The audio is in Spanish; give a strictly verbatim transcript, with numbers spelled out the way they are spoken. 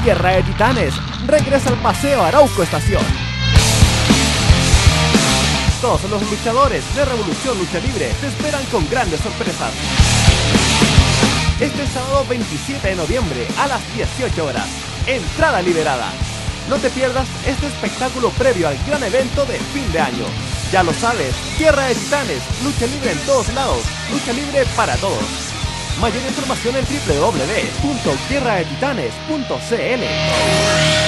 Guerra de Titanes regresa al Paseo Arauco Estación. Todos los luchadores de Revolución Lucha Libre te esperan con grandes sorpresas. Este sábado veintisiete de noviembre a las dieciocho horas. Entrada liberada. No te pierdas este espectáculo previo al gran evento de fin de año. Ya lo sabes, Guerra de Titanes, lucha libre en todos lados, lucha libre para todos. Mayor información en w w w punto guerra de titanes punto c l.